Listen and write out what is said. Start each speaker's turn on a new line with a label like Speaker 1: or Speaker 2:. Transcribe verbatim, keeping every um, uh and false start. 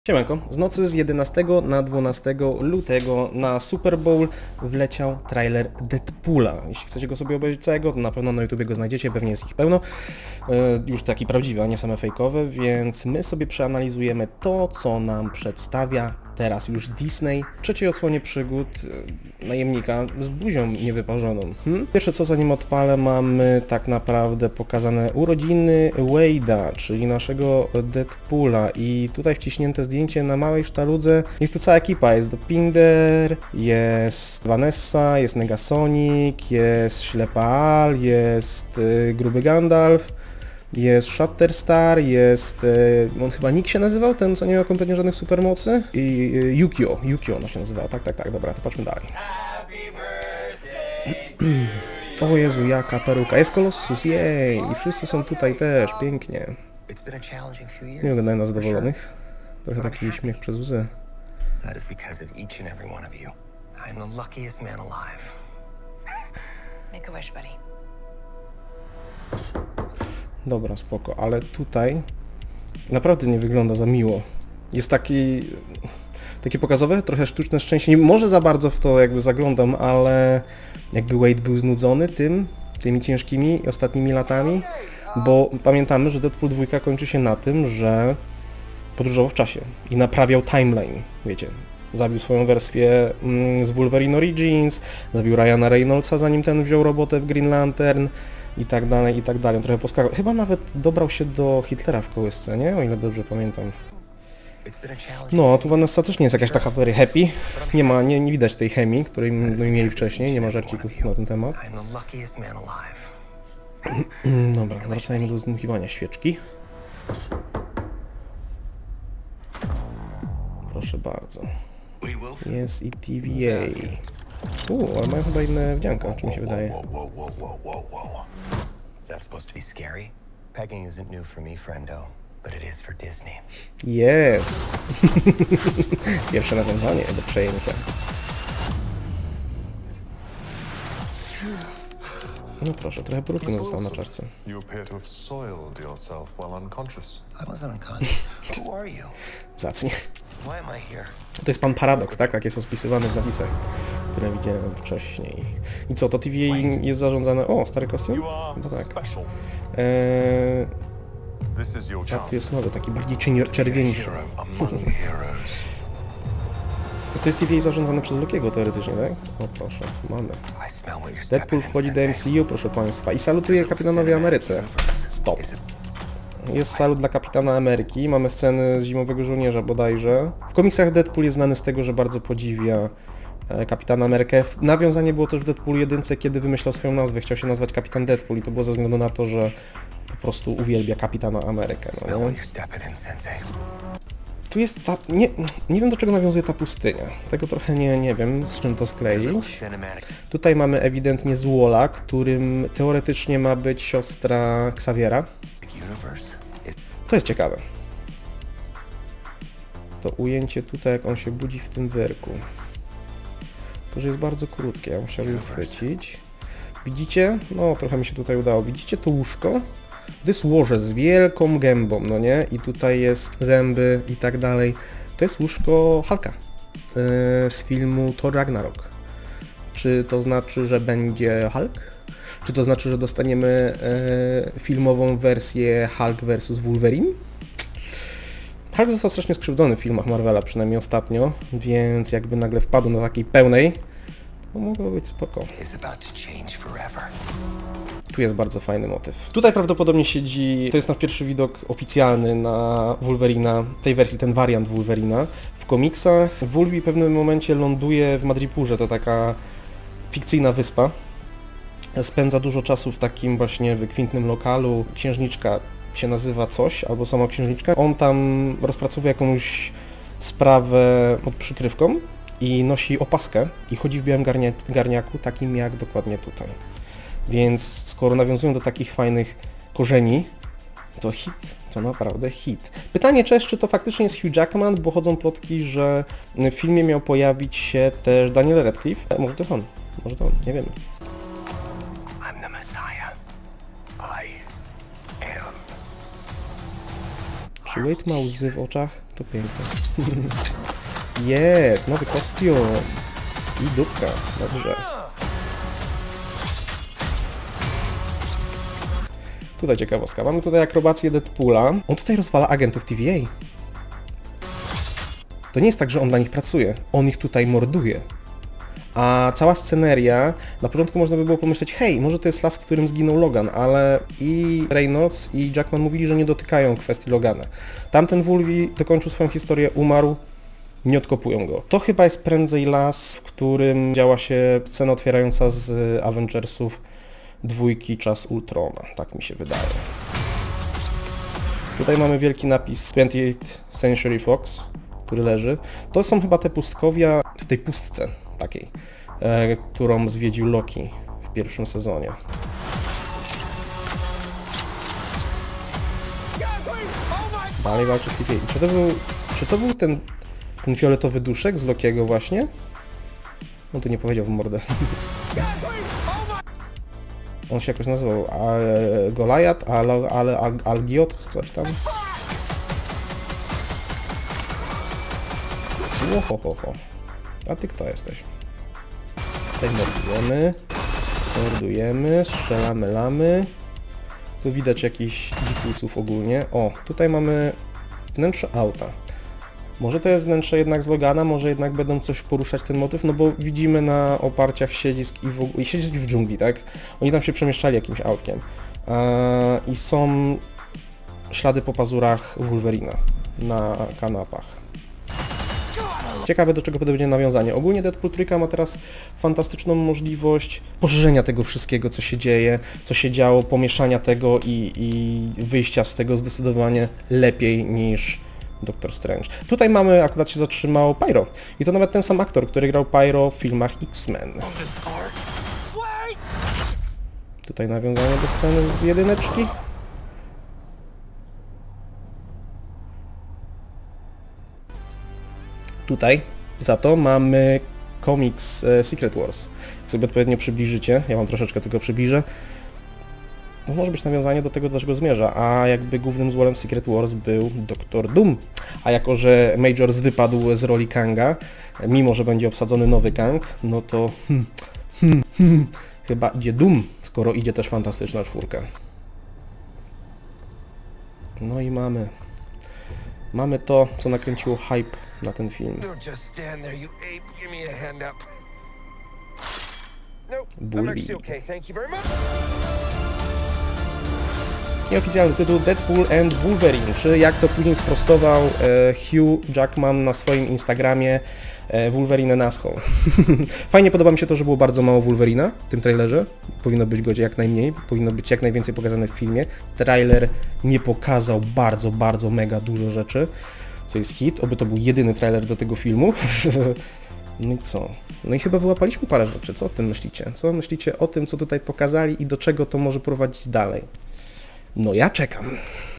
Speaker 1: Siemanko, z nocy z jedenastego na dwunastego lutego na Super Bowl wleciał trailer Deadpoola. Jeśli chcecie go sobie obejrzeć całego, to na pewno na YouTubie go znajdziecie, pewnie jest ich pełno. Yy, już taki prawdziwy, a nie same fejkowe, więc my sobie przeanalizujemy to, co nam przedstawia teraz już Disney w trzeciej odsłonie przygód yy, najemnika z buzią niewyparzoną. Hmm? Pierwsze co, zanim odpalę, mamy tak naprawdę pokazane urodziny Wade'a, czyli naszego Deadpoola, i tutaj wciśnięte zdjęcie na małej sztaludze. Jest tu cała ekipa, jest Dopinder, jest Vanessa, jest Negasonic, jest Ślepa Al, jest yy, Gruby Gandalf, jest Shatterstar, jest, e, on chyba Nick się nazywał, ten co nie miał kompletnie żadnych supermocy, i e, Yukio, Yukio ona się nazywała, tak, tak, tak, dobra, to patrzmy dalej. O Jezu, jaka peruka, jest Colossus, jej, i wszyscy są tutaj też, pięknie. Nie wyglądają na zadowolonych, trochę taki śmiech przez łzy. Dobra, spoko, ale tutaj naprawdę nie wygląda za miło. Jest taki, takie pokazowe, trochę sztuczne szczęście. Może za bardzo w to jakby zaglądam, ale jakby Wade był znudzony tym, tymi ciężkimi ostatnimi latami, bo pamiętamy, że Deadpool dwa kończy się na tym, że podróżował w czasie i naprawiał timeline, wiecie. Zabił swoją wersję mm, z Wolverine Origins, zabił Ryana Reynoldsa, zanim ten wziął robotę w Green Lantern, i tak dalej, i tak dalej. Trochę poskakał. Chyba nawet dobrał się do Hitlera w kołysce, nie? O ile dobrze pamiętam. No, tu Vanessa też nie jest jakaś taka very happy. Nie ma, nie, nie widać tej chemii, której mieli wcześniej, nie ma żarcików na ten temat. Dobra, wracajmy do zdmuchiwania świeczki. Proszę bardzo. Jest i T V A. Uuu, ale mają chyba inne wdzianka, czy mi się wydaje. Jest! Pierwsze nawiązanie do przejęcia. No proszę, trochę brudny został na czaszce. Zacnie. To jest pan Paradox, tak? Tak jest rozpisywany w napisach, które widziałem wcześniej. I co, to T V A jest zarządzane... O, stary kostium? Chyba tak. Eee... A tu jest nowy, taki bardziej czerwieńszy. To jest T V A zarządzane przez Lokiego teoretycznie, tak? O proszę, mamy. Deadpool wchodzi do M C U, proszę państwa, i salutuje Kapitanowi Ameryce. Stop. Jest salut dla Kapitana Ameryki, mamy sceny z Zimowego Żołnierza bodajże. W komiksach Deadpool jest znany z tego, że bardzo podziwia Kapitana Amerykę. Nawiązanie było też w Deadpool jeden, kiedy wymyślał swoją nazwę, chciał się nazwać Kapitan Deadpool, i to było ze względu na to, że po prostu uwielbia Kapitana Amerykę. No, nie? Tu jest ta... Nie, nie wiem, do czego nawiązuje ta pustynia. Tego trochę nie, nie wiem, z czym to skleić. Tutaj mamy ewidentnie Złola, którym teoretycznie ma być siostra Xaviera. To jest ciekawe. To ujęcie tutaj, jak on się budzi w tym wyrku. To, że jest bardzo krótkie, ja musiałbym chwycić. Widzicie? No, trochę mi się tutaj udało. Widzicie to łóżko? To jest łoże z wielką gębą, no nie? I tutaj jest zęby i tak dalej. To jest łóżko Hulka yy, z filmu Thor Ragnarok. Czy to znaczy, że będzie Hulk? Czy to znaczy, że dostaniemy yy, filmową wersję Hulk versus Wolverine? Hulk został strasznie skrzywdzony w filmach Marvela, przynajmniej ostatnio, więc jakby nagle wpadł na takiej pełnej, to mogło być spoko. Tu jest bardzo fajny motyw. Tutaj prawdopodobnie siedzi, to jest nasz pierwszy widok oficjalny na Wolverina, tej wersji, ten wariant Wolverina. W komiksach Wolverine w pewnym momencie ląduje w Madripurze, to taka fikcyjna wyspa. Spędza dużo czasu w takim właśnie wykwintnym lokalu. Księżniczka się nazywa coś, albo sama księżniczka. On tam rozpracowuje jakąś sprawę pod przykrywką i nosi opaskę i chodzi w białym garnia garniaku, takim jak dokładnie tutaj. Więc skoro nawiązują do takich fajnych korzeni, to hit, to naprawdę hit. Pytanie też, czy to faktycznie jest Hugh Jackman, bo chodzą plotki, że w filmie miał pojawić się też Daniel Radcliffe. Może to on, może to on, nie wiemy. Czy Wade ma łzy w oczach? To to piękne. Jest, nowy kostium. I dupka, dobrze. Tutaj ciekawostka. Mamy tutaj akrobację Deadpoola. On tutaj rozwala agentów T V A. To nie jest tak, że on dla nich pracuje. On ich tutaj morduje. A cała sceneria, na początku można by było pomyśleć, hej, może to jest las, w którym zginął Logan, ale i Reynolds i Jackman mówili, że nie dotykają kwestii Logana. Tamten Wolvie dokończył swoją historię, umarł, nie odkopują go. To chyba jest prędzej las, w którym działa się scena otwierająca z Avengersów dwójki Czas Ultrona, tak mi się wydaje. Tutaj mamy wielki napis twentieth Century Fox, który leży. To są chyba te pustkowia w tej pustce takiej, e, którą zwiedził Loki w pierwszym sezonie. Dalej walczy z T V A. Czy to był, czy to był ten, ten fioletowy duszek z Lokiego właśnie? No tu nie powiedział w mordę. On się jakoś nazywał a, Goliath, ale ale Al, Algiot, coś tam. Ohohoho. A ty kto jesteś? Tutaj mordujemy, mordujemy, strzelamy lamy. Tu widać jakiś dzikusów ogólnie. O, tutaj mamy wnętrze auta. Może to jest wnętrze jednak z Logana, może jednak będą coś poruszać ten motyw, no bo widzimy na oparciach siedzisk i, w, i siedzisk w dżungli, tak? Oni tam się przemieszczali jakimś autkiem. Eee, I są ślady po pazurach Wolverina na kanapach. Ciekawe, do czego będzie nawiązanie. Ogólnie Deadpool trzy ma teraz fantastyczną możliwość poszerzenia tego wszystkiego, co się dzieje, co się działo, pomieszania tego i, i wyjścia z tego zdecydowanie lepiej niż Doctor Strange. Tutaj mamy, akurat się zatrzymał Pyro. I to nawet ten sam aktor, który grał Pyro w filmach X-Men. Tutaj nawiązanie do sceny z jedyneczki. Tutaj za to mamy komiks e, Secret Wars. Jak sobie odpowiednio przybliżycie, ja wam troszeczkę tego przybliżę, to może być nawiązanie do tego, do czego zmierza, a jakby głównym złolem Secret Wars był doktor Doom. A jako, że Majors wypadł z roli Kanga, mimo że będzie obsadzony nowy Kang, no to hmm, hmm, hmm, chyba idzie Doom, skoro idzie też Fantastyczna Czwórka. No i mamy, mamy to, co nakręciło hype na ten film. Bully. Nieoficjalny tytuł Deadpool and Wolverine, czy jak to później sprostował e, Hugh Jackman na swoim Instagramie, e, Wolverine naschą. Fajnie podoba mi się to, że było bardzo mało Wolverina w tym trailerze. Powinno być go jak najmniej, powinno być jak najwięcej pokazane w filmie. Trailer nie pokazał bardzo, bardzo mega dużo rzeczy, co jest hit. Oby to był jedyny trailer do tego filmu. No i co? No i chyba wyłapaliśmy parę rzeczy. Co o tym myślicie? Co myślicie o tym, co tutaj pokazali i do czego to może prowadzić dalej? No ja czekam.